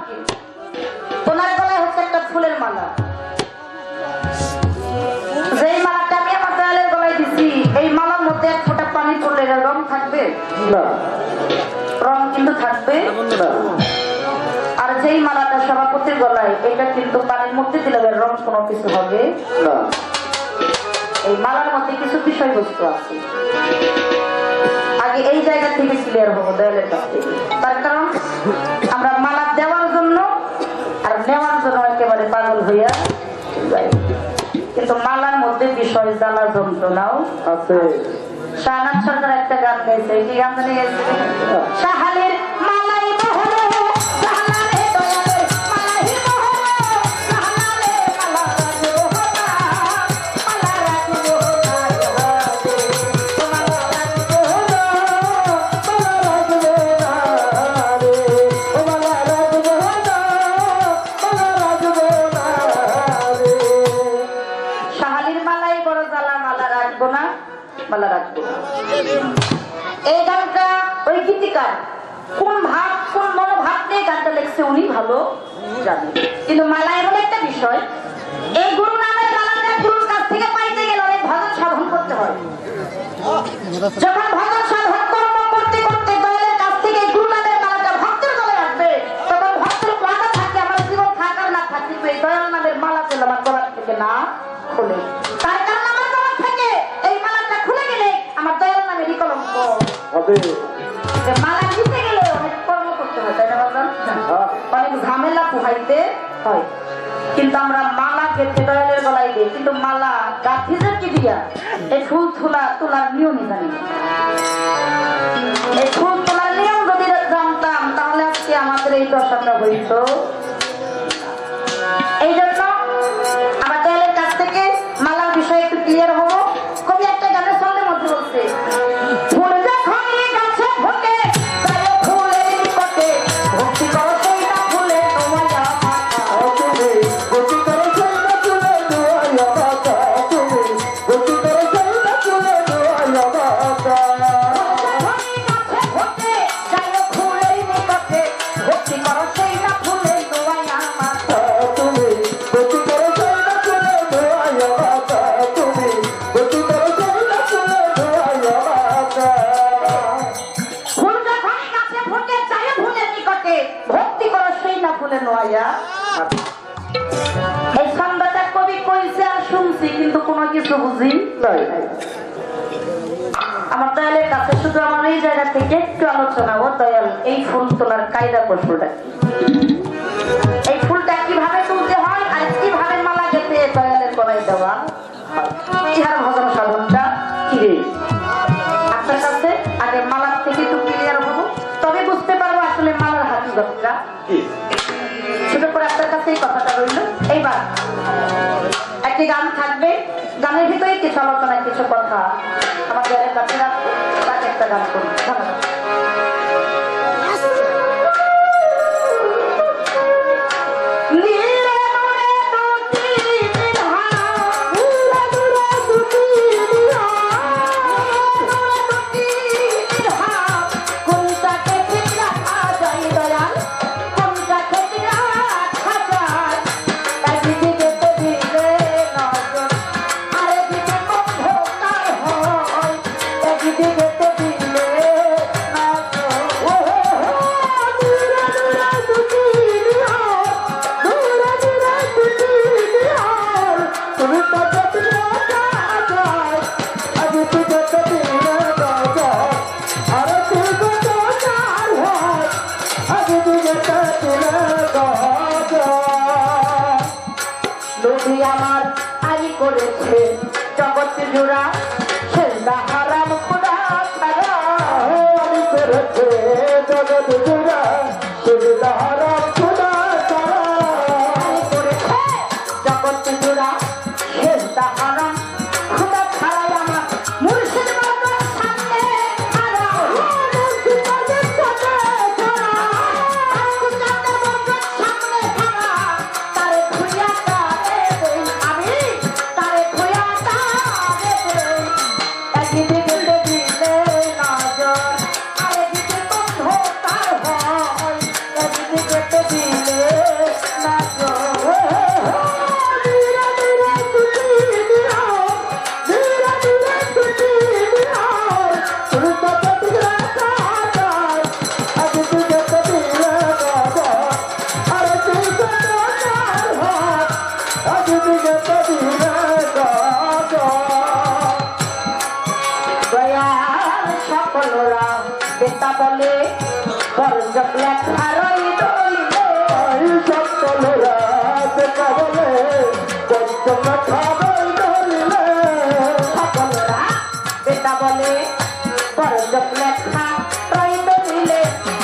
কি ওনার গলায় হচ্ছে একটা ফুলের মালা। যেই মালাটা আমি আমার দয়ালের গলায় দিছি, এই মালার মধ্যে এক ফোঁটা পানি পড়লে রং থাকবে না, রং কিন্তু থাকবে না। আর যেই মালাটা সভাপতির গলায়, এটা কিন্তু পানির মধ্যে দিলে রং কোনো কিছু হবে না। এই মালার মধ্যে কিছু বিষয়বস্তু আছে। আগে এই জায়গা থেকে ক্লিয়ার হবো দয়ালের কাছ থেকে। তার কারণ আমরা মালা দেওয়ার জন্য আর নেওয়ার জন্য একেবারে পাগল হইয়া যাই, কিন্তু মালার মধ্যে বিষয় জ্বালা যন্ত্রণাও আছে। শাহনাজ সরকার একটা গান গাইছে, কি গান জানি গেছে? শাহালির মালাই বহরে শাহালে দয়ালে মালাই বহরে শাহালে মালা রাজো হোনা মালা রাজো হোনা জহাতে মালা রাজো হোনা মালা রাজো হোনা রে ও মালা রাজো হোনা মালা রাজো হোনা রে। শাহালির মালাই বড় জ্বালা, মালা রাখবো না, মালা রাখবো না। এই গানটা ওই গীতিকার কোন ভাব কোন মনোভাব নিয়ে গানটা লিখছে উনি ভালো জানেন, কিন্তু মালা এমন একটা বিষয়, এই গুরু নামের মালাটা গুরুর কাছ থেকে পাইতে গেলে অনেক ভজন সাধন করতে হয়। যখন ভজন সাধন কর্ম করতে করতে দয়ালের কাছ থেকে গুরু নামের মালাটা ভক্তের গলে আসবে, তখন ভক্তের প্রাণা থাকে আমার জীবন থাকার না থাকবে, এই দয়াল নামের মালা যেন আমার গলার থেকে না খোলে। তার কারণ আমার গলার থেকে এই মালাটা খুলে গেলে আমার দয়াল নামেরই কলঙ্ক হবে। মালা দিতে গেলে অনেক কর্ম করতে হয়, তাই না বাজান? অনেক ঝামেলা পোহাইতে হয়। কিন্তু আমরা মালা গেতে দয়ালের গলায় দিই, কিন্তু মালা গাঁথি যে কি দিয়া এই ফুল তোলার নিয়মই জানি না। এই ফুল তোলার নিয়ম যদি জানতাম তাহলে আজকে আমাদের এই দশাটা হইত। এই জন্য আমার দয়ালের কাছ থেকে মালার বিষয়ে একটু ক্লিয়ার হবো। কবি একটা গানের ছন্দের মধ্যে বলছে, ফুল যখন গাছে ফোটে তাই ফুলের নিকটে ভক্তি করো সেইটা ফুলে নোয়া মাথা তুমি ভক্তি করো সেইটা ফুলে নোয়া মাথা তুমি ভক্তি করো সেইটা ফুলে নোয়া মাথা। গাছে ফোটে তাই ফুলের নিকটে ভক্তি করো সেইটা ফুলে নোয়া মাথা তুমি ভক্তি করো সেইটা ফুলে নোয়া মাথা তুমি ভক্তি করো সেইটা ফুলে নোয়া মাথা। ফুল যখন গাছে ফোটে চাই ফুলের নিকটে ভক্তি করো সেই না ফুলে নোয়া। এই ছন্দটা কবি কইছে আর শুনছি, কিন্তু কোনো কিছু বুঝি নাই। আমার দয়ালের কাছে শুধু আমার এই জায়গা থেকে একটু আলোচনা, ও দয়াল এই ফুল তোলার কায়দা কৌশলটা কি, এই ফুলটা কিভাবে তুলতে হয় আর কিভাবে মালা গেতে দয়ালের গলায় দেওয়া হয়, ইহার ভজন সাধনটা কি রে? আপনার কাছে আগে মালার থেকে একটু ক্লিয়ার হবো, তবে বুঝতে পারবো আসলে মালার হাকিকতটা কি। ছোট করে আপনার কাছে এই কথাটা রইল। এইবার একটি গান থাকবে, গানের ভিতরে কিছু আলোচনা কিছু কথা আমাদের কাছে রাখবো, তাকে একটা গান করবো। ধন্যবাদ। আমার আই করেছে জগৎ জোড়া সেটা হারাম খোদা ছাড়া আই করেছে জগৎ জোড়া সেটা হারাম খোদা ছাড়া আই করেছে জগৎ জোড়া সেটা হারাম খোদা ছাড়াই আমার মুর্শিদ বাবার সামনে হারাম মুর্শিদ বাবার সামনে ছাড়া আকুল জানে বাবার সামনে ছাড়া তারে খুইয়া তারে আমি তারে খুইয়া তারে বলে বরজক লেখা রই দইলে সকলেরা বেটা বলে বরজক লেখা রই দইলে সকলেরা বেটা বলে বরজক লেখা রই দইলে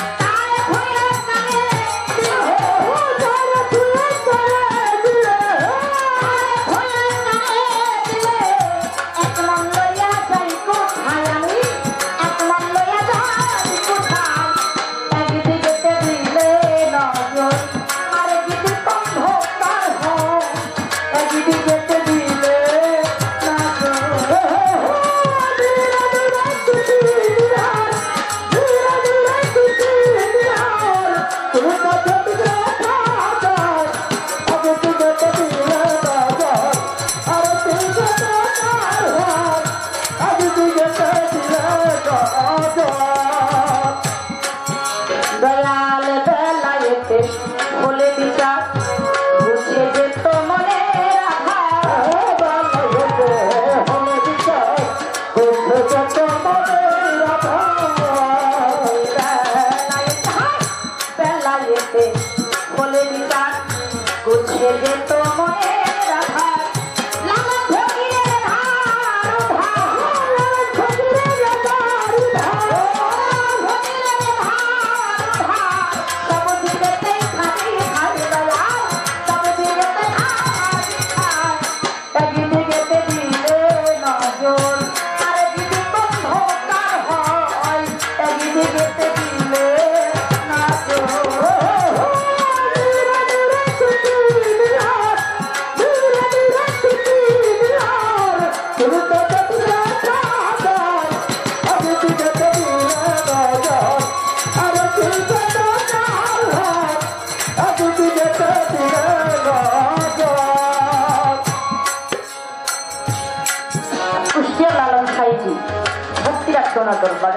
দরবারে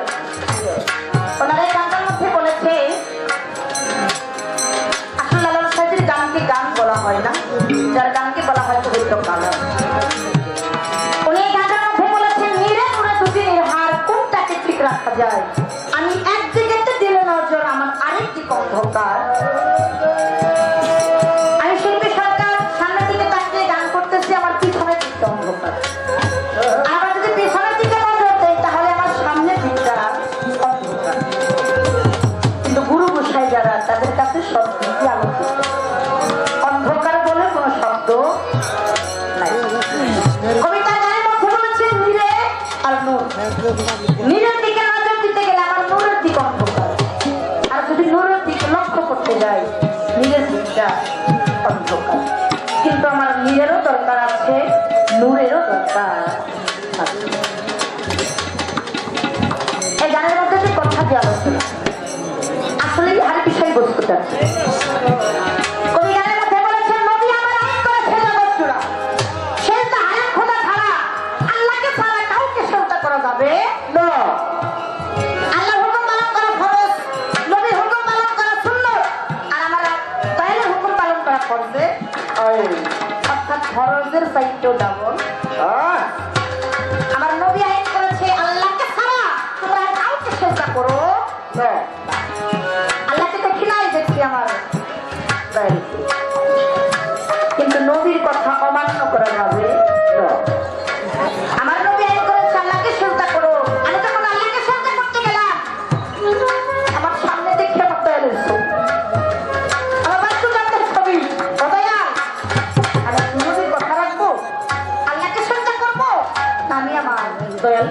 ওনারা এই গানটার মধ্যে বলেছে আসলে লালন সাহেবের গানকে গান বলা হয় না, যার গানকে বলা হয় পবিত্র কালাম। উনি এই গানটার মধ্যে বলেছেন নিরে নুরে দুটি নির্হার কোনটাকে ঠিক রাখা যায়, আমি একদিকে দিলে নজর আমার আরেকটি অন্ধকার। আমি শিল্পী সরকার সামনের দিকে তাকিয়ে গান করতেছি, আমার পিছনে দিকটা অন্ধকার। আবার যদি পিছনের দিকে নজর দেয় তাহলে আমার সামনের দিকটা অন্ধকার। কিন্তু গুরু গোসাই যারা তাদের কাছে সব দিকই আলোচিত, অন্ধকার বলে কোনো শব্দ নাই। কবিতা গানের মধ্যে বলেছে নীরে আর নূর, নীরের দিকে নজর দিতে গেলে আমার নূরের দিক অন্ধকার, আর যদি নূরের দিকে লক্ষ্য করতে যাই নীরের দিকটা অন্ধকার। কিন্তু আমার নীরেরও দরকার আছে, নূরেরও দরকার আছে। এই গানের মধ্যে যে কথা যে আলোচনা আসলে আর বিষয় বস্তুটা কবি গানের মধ্যে বলেছেন নবী আমার আইন করেছে জগৎ জোড়া, সেজদা আয়াত খোদা ছাড়া আল্লাহকে ছাড়া কাউকে সেজদা করা যাবে না। আল্লাহর হুকুম পালন করা ফরজ, নবীর হুকুম পালন করা সুন্নাত, আর আমার দয়ালের হুকুম পালন করা ফরজে আইন, অর্থাৎ ফরজের চাইতেও ডাবল। আমার নবী আইন করেছে আল্লাহকে ছাড়া তোমরা কাউকে সেজদা করো না। আল্লাহকে দেখি নাই, দেখছি আমার দয়ালকে, কিন্তু নবীর কথা অমান্য করা যাবে না। আমার নবী আইন করেছে আল্লাহকে সেজদা করো, আমি যখন আল্লাহকে সেজদা করতে গেলাম আমার সামনে দেখে আমার দয়ালের ছবি, আমার বাচ্চুদের ছবি, দয়াল আমি নবীর কথা রাখবো, আল্লাহকে সেজদা করবো, আমি আমার দয়াল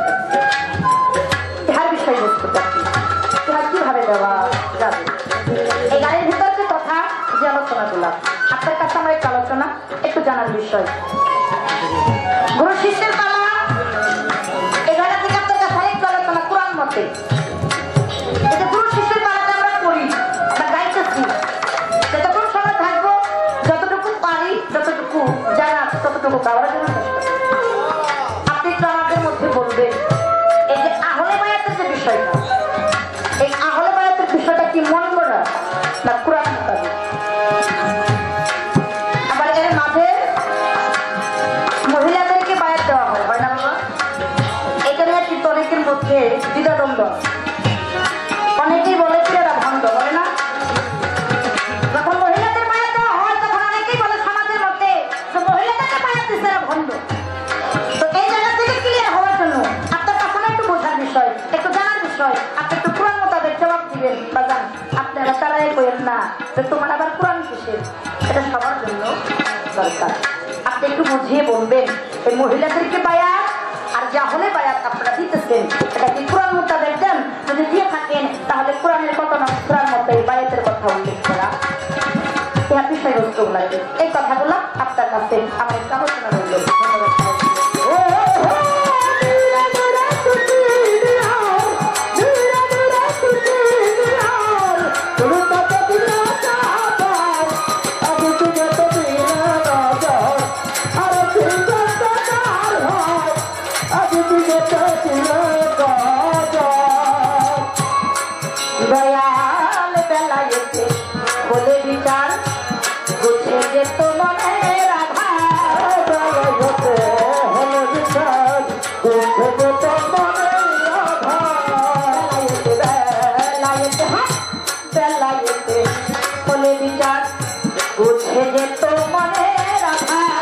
ইহার বিষয়বস্তুটা ইহা কিভাবে দেওয়া যাবে। এই গানের ভিতর যে কথা যে আলোচনা করলাম আপনার কাছে আমার একটা আলোচনা একটু জানার বিষয়। গুরু শিষ্যের পালা এই গানটা থেকে আপনার কাছে আরেকটু আলোচনা কোরআন মতে। এই যে গুরু শিষ্যের পালাটা আমরা করি বা গাইতেছি, যতটুকু সময় থাকবো, যতটুকু পারি, যতটুকু জানা ততটুকু গাওয়ার জন্য আপনি একটু আমাদের মধ্যে বলবেন এই যে আহলে বায়াতের যে বিষয়টা, এই আহলে বায়াতের বিষয়টা কি মন গড়া না কোরআন মোতাবেক? আবার এর মাঝে মহিলাদেরকে বায়াত দেওয়া হয় না বাবা? এটা নিয়ে কি তরিকের মধ্যে দ্বিধাদ্বন্দ্ব। তোমার আবার কোরআন কিসের? এটা সবার জন্য দরকার। আপনি একটু বুঝিয়ে বলবেন এই মহিলাদেরকে বায়াত আর যা হলে বায়াত আপনারা দিতেছেন এটা কি কোরআন মোতাবেক দেন? যদি দিয়ে থাকেন তাহলে কোরআনের কথা না কোরআন মতো এই বায়াতের কথা উল্লেখ করা বিষয়বস্তু লাগে। এই কথাগুলো আপনার কাছে আমার একটা আলোচনা রইল। দয়াল বেলায়েতে বলে বিচার বুঝে যেত মনের আধার, বেলায়েতে হলো বিচার বুঝে যেত মনের আধার, বেলায়েতে বেলায়েতে বলে বিচার বুঝে যেত মনের আধার।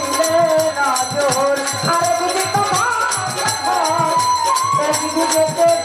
Get